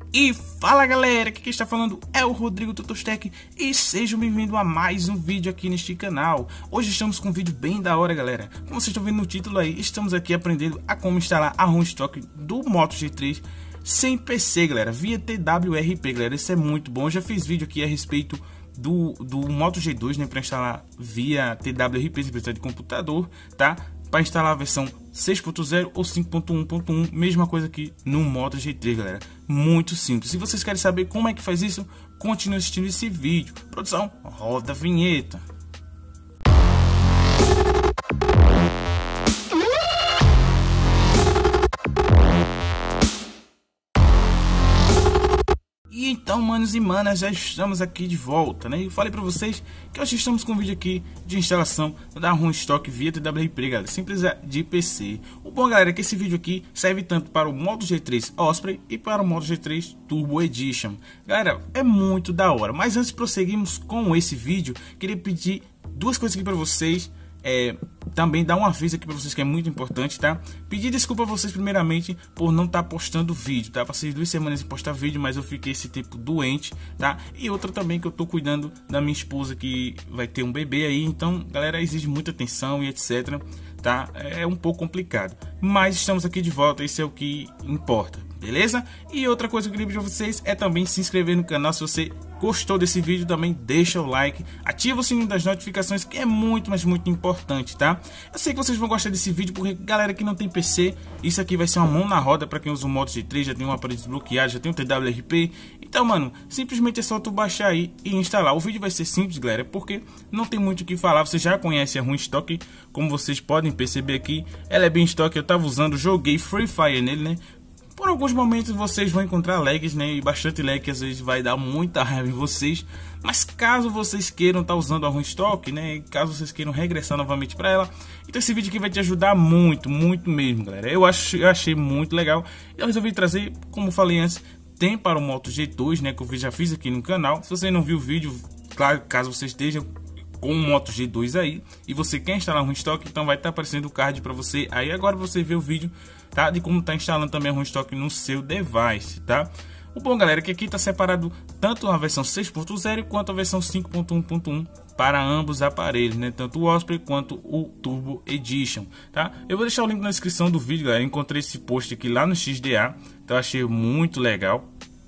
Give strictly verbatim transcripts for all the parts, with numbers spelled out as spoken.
E fala galera, aqui quem está falando é o Rodrigo Tutostec e sejam bem-vindos a mais um vídeo aqui neste canal. Hoje estamos com um vídeo bem da hora galera. Como vocês estão vendo no título aí, estamos aqui aprendendo a como instalar a ROM Stock do Moto G três sem P C galera, via T W R P galera, isso é muito bom. Eu já fiz vídeo aqui a respeito do, do Moto G dois, né, para instalar via T W R P sem precisar de computador, tá? Para instalar a versão seis ponto zero ou cinco ponto um ponto um, mesma coisa aqui no Moto G três, galera. Muito simples. Se vocês querem saber como é que faz isso, continue assistindo esse vídeo. Produção, roda a vinheta. E então, manos e manas, já estamos aqui de volta, né? Eu falei pra vocês que hoje estamos com um vídeo aqui de instalação da ROM Stock via T W R P, galera, sem precisar de P C. O bom, galera, é que esse vídeo aqui serve tanto para o Moto G três Osprey e para o Moto G três Turbo Edition. Galera, é muito da hora. Mas antes de prosseguirmos com esse vídeo, queria pedir duas coisas aqui pra vocês. É, também dar um aviso aqui para vocês que é muito importante, tá? Pedir desculpa a vocês primeiramente por não estar tá postando vídeo, tá? Passei duas semanas sem postar vídeo, mas eu fiquei esse tempo doente, tá? E outra também que eu tô cuidando da minha esposa que vai ter um bebê aí, então galera, exige muita atenção e etc, tá? É um pouco complicado, mas estamos aqui de volta, isso é o que importa, beleza? E outra coisa que eu queria pedir para vocês é também se inscrever no canal. Se você gostou desse vídeo, também deixa o like, ativa o sininho das notificações, que é muito, mas muito importante, tá? Eu sei que vocês vão gostar desse vídeo, porque galera que não tem P C, isso aqui vai ser uma mão na roda para quem usa o Moto G três, já tem um aparelho desbloqueado, já tem um T W R P. Então, mano, simplesmente é só tu baixar aí e instalar. O vídeo vai ser simples, galera, porque não tem muito o que falar. Você já conhece a ROM Stock, como vocês podem perceber aqui, ela é bem estoque. Eu tava usando, joguei Free Fire nele, né? Por alguns momentos vocês vão encontrar lags, né? E bastante lag, que às vezes vai dar muita raiva em vocês. Mas caso vocês queiram estar tá usando a ROM Stock, né? E caso vocês queiram regressar novamente para ela, então esse vídeo aqui vai te ajudar muito, muito mesmo, galera. Eu, acho, eu achei muito legal. Eu resolvi trazer, como falei antes, tem para o Moto G dois, né? Que eu já fiz aqui no canal. Se você não viu o vídeo, claro, caso você esteja com o Moto G dois aí e você quer instalar a ROM Stock, então vai estar tá aparecendo o card para você aí agora você vê o vídeo, tá, de como tá instalando também a ROM Stock no seu device, tá? O bom, galera, é que aqui tá separado tanto a versão seis ponto zero quanto a versão cinco ponto um ponto um para ambos os aparelhos, né? Tanto o Osprey quanto o Turbo Edition, tá? Eu vou deixar o link na descrição do vídeo, galera. Eu encontrei esse post aqui lá no X D A, então eu achei muito legal.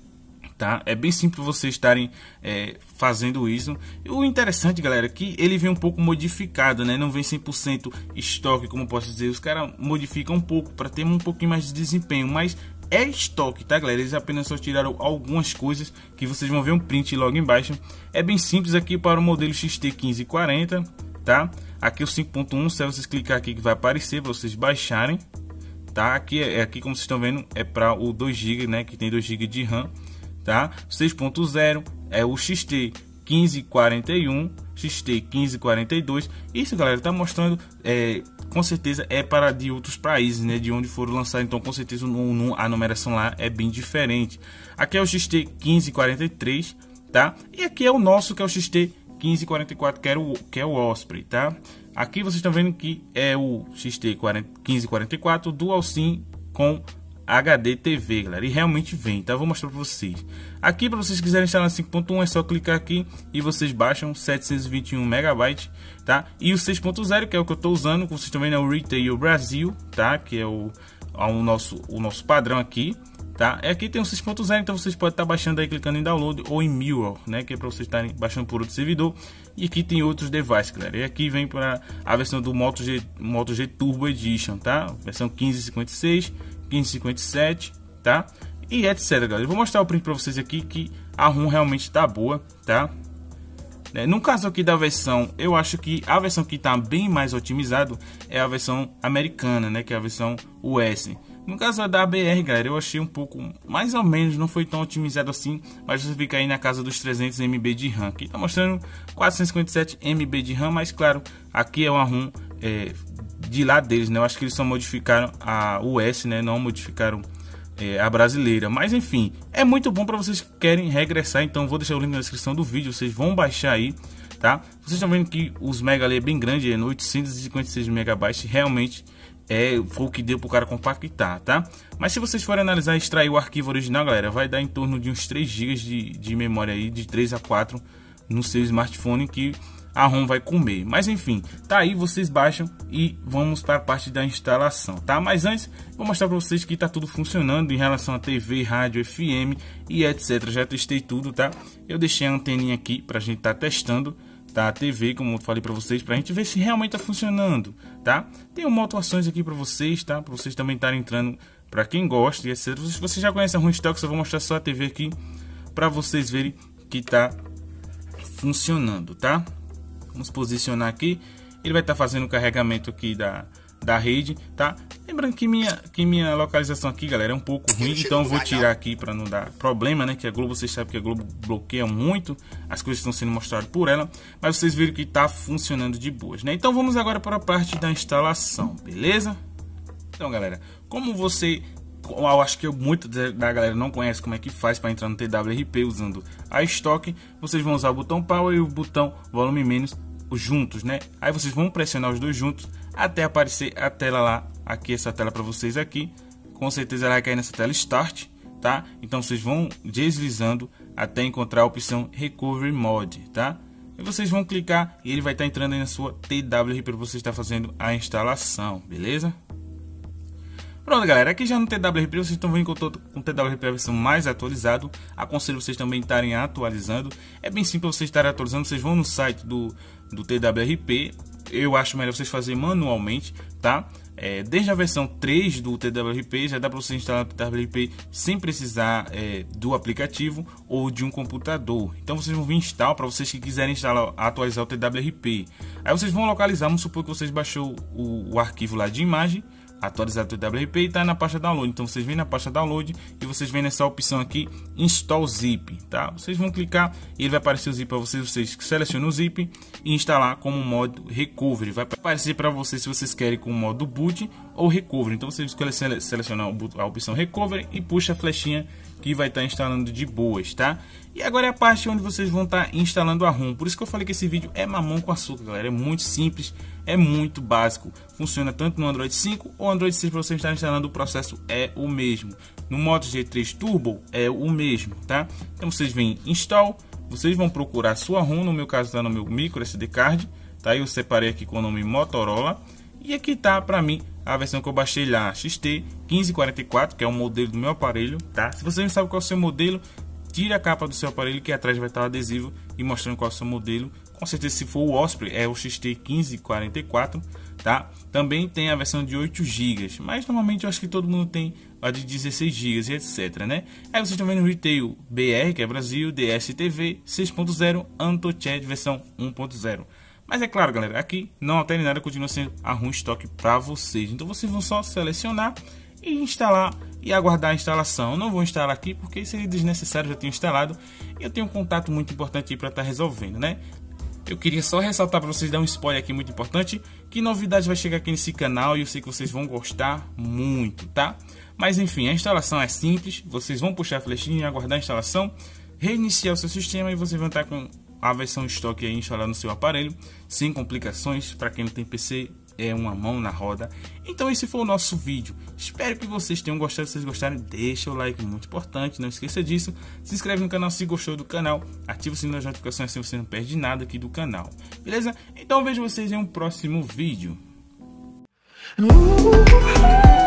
Tá? É bem simples vocês estarem é, fazendo isso. E o interessante, galera, é que ele vem um pouco modificado, né? Não vem cem por cento estoque, como posso dizer. Os caras modificam um pouco para ter um pouquinho mais de desempenho, mas é estoque, tá, galera? Eles apenas só tiraram algumas coisas que vocês vão ver um print logo embaixo. É bem simples aqui para o modelo X T quinze quarenta, tá? Aqui o cinco ponto um, se vocês clicar aqui que vai aparecer para vocês baixarem, tá? Aqui é aqui, como vocês estão vendo, é para o dois gigas, né? Que tem dois gigas de RAM. Tá? seis ponto zero é o X T quinze quarenta e um, X T quinze quarenta e dois. Isso, galera, tá mostrando, é, com certeza é para de outros países, né, de onde foram lançados. Então, com certeza no, no, a numeração lá é bem diferente. Aqui é o X T quinze quarenta e três, tá? E aqui é o nosso, que é o X T quinze quarenta e quatro, que é o que é o Osprey, tá? Aqui vocês estão vendo que é o X T quinze quarenta e quatro Dual SIM com H D T V, galera, e realmente vem, tá? Vou mostrar para vocês. Aqui, para vocês quiserem instalar cinco ponto um, é só clicar aqui e vocês baixam setecentos e vinte e um megabytes, tá? E o seis ponto zero, que é o que eu tô usando, como vocês estão vendo, é o Retail Brasil, tá? Que é o, o, nosso, o nosso padrão aqui, tá? E aqui tem o seis ponto zero, então vocês podem estar baixando aí, clicando em download ou em Mirror, né? Que é para vocês estarem baixando por outro servidor. E aqui tem outros devices, galera. E aqui vem para a versão do Moto G, Moto G Turbo Edition, tá? Versão quinze cinquenta e seis, quinze cinquenta e sete, tá? E etc, galera. Eu vou mostrar o print para vocês aqui que a ROM realmente tá boa, tá? No caso aqui da versão, eu acho que a versão que tá bem mais otimizado é a versão americana, né? Que é a versão U S. No caso da B R, galera, eu achei um pouco, mais ou menos, não foi tão otimizado assim, mas você fica aí na casa dos trezentos megabytes de RAM. Aqui tá mostrando quatrocentos e cinquenta e sete megabytes de RAM, mas claro, aqui é uma ROM é, de lá deles, né? Eu acho que eles só modificaram a U S, né? Não modificaram é, a brasileira. Mas enfim, é muito bom para vocês que querem regressar. Então vou deixar o link na descrição do vídeo, vocês vão baixar aí, tá? Vocês estão vendo que os mega ali é bem grande, é no oitocentos e cinquenta e seis megabytes, realmente é, foi o que deu pro cara compactar, tá? Mas se vocês forem analisar e extrair o arquivo original, galera, vai dar em torno de uns três gigas de, de memória aí, de três a quatro no seu smartphone, que a ROM vai comer. Mas enfim, tá aí, vocês baixam e vamos para a parte da instalação, tá? Mas antes, vou mostrar para vocês que tá tudo funcionando em relação a T V, rádio, F M e etc. Já testei tudo, tá? Eu deixei a anteninha aqui pra gente tá testando, tá? A T V, como eu falei para vocês, pra gente ver se realmente tá funcionando, tá? Tem uma atuações aqui para vocês, tá? Para vocês também estarem entrando, para quem gosta e etcétera. Se você já conhece a ROMstock, eu vou mostrar só a T V aqui para vocês verem que tá funcionando, tá? Vamos posicionar aqui. Ele vai estar tá fazendo o carregamento aqui da, da rede, tá? Lembrando que minha, que minha localização aqui, galera, é um pouco ruim, então eu vou tirar aqui para não dar problema, né? Que a Globo, vocês sabem que a Globo bloqueia muito as coisas que estão sendo mostradas por ela, mas vocês viram que está funcionando de boas, né? Então vamos agora para a parte da instalação, beleza? Então, galera, como você... eu acho que muito da galera não conhece como é que faz para entrar no T W R P usando a estoque. Vocês vão usar o botão Power e o botão Volume Menos juntos, né? Aí vocês vão pressionar os dois juntos até aparecer a tela lá, aqui, essa tela para vocês aqui. Com certeza ela vai cair nessa tela Start, tá? Então vocês vão deslizando até encontrar a opção Recovery Mode, tá? E vocês vão clicar e ele vai estar entrando aí na sua T W R P para você estar fazendo a instalação, beleza? Pronto, galera, aqui já no T W R P vocês estão vendo que eu estou com o T W R P a versão mais atualizado. Aconselho vocês também estarem atualizando. É bem simples vocês estarem atualizando. Vocês vão no site do, do T W R P. Eu acho melhor vocês fazerem manualmente, tá? É, desde a versão três do T W R P já dá para você instalar o T W R P sem precisar é, do aplicativo ou de um computador. Então vocês vão vir instalar para vocês que quiserem instalar, atualizar o T W R P. Aí vocês vão localizar, vamos supor que vocês baixou o, o arquivo lá de imagem, atualizar o T W R P, e está na pasta download. Então vocês vêm na pasta download e vocês vêm nessa opção aqui, install zip, tá? Vocês vão clicar e ele vai aparecer o zip para vocês. Vocês selecionam o zip e instalar como modo recovery. Vai aparecer para vocês se vocês querem com o modo boot ou recovery. Então vocês selecionam a opção recovery e puxa a flechinha que vai estar instalando de boas, tá? E agora é a parte onde vocês vão estar instalando a ROM. Por isso que eu falei que esse vídeo é mamão com açúcar, galera. É muito simples, é muito básico. Funciona tanto no Android cinco ou Android seis para você estar instalando. O processo é o mesmo. No Moto G três Turbo é o mesmo, tá? Então vocês vêm install, vocês vão procurar a sua ROM. No meu caso está no meu micro S D card, tá? Eu separei aqui com o nome Motorola. E aqui tá para mim a versão que eu baixei lá, X T quinze quarenta e quatro, que é o modelo do meu aparelho, tá? Se você não sabe qual é o seu modelo, tire a capa do seu aparelho, que atrás vai estar o adesivo e mostrando qual é o seu modelo. Com certeza, se for o Osprey, é o X T quinze quarenta e quatro, tá? Também tem a versão de oito gigas, mas normalmente eu acho que todo mundo tem a de dezesseis gigas e etc, né? Aí vocês estão vendo o Retail B R, que é Brasil, D S T V seis ponto zero, AutoCAD versão um ponto zero. Mas é claro, galera, aqui não altera nada, continua sendo a ROMstock para vocês. Então vocês vão só selecionar e instalar e aguardar a instalação. Eu não vou instalar aqui porque seria desnecessário, já tenho instalado. E eu tenho um contato muito importante para estar resolvendo, né? Eu queria só ressaltar para vocês, dar um spoiler aqui muito importante, que novidade vai chegar aqui nesse canal e eu sei que vocês vão gostar muito, tá? Mas enfim, a instalação é simples. Vocês vão puxar a flechinha, aguardar a instalação, reiniciar o seu sistema e vocês vão estar com a versão estoque aí instalada no seu aparelho, sem complicações. Para quem não tem P C, é uma mão na roda. Então esse foi o nosso vídeo. Espero que vocês tenham gostado. Se vocês gostaram, deixa o like, muito importante. Não esqueça disso. Se inscreve no canal se gostou do canal. Ativa o sininho das notificações, assim você não perde nada aqui do canal. Beleza? Então vejo vocês em um próximo vídeo. Uh!